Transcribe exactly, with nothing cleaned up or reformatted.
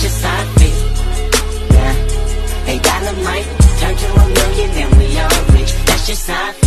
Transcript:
just how I feel. Yeah, hey, dynamite, turn to a million and we all rich. That's just how I feel.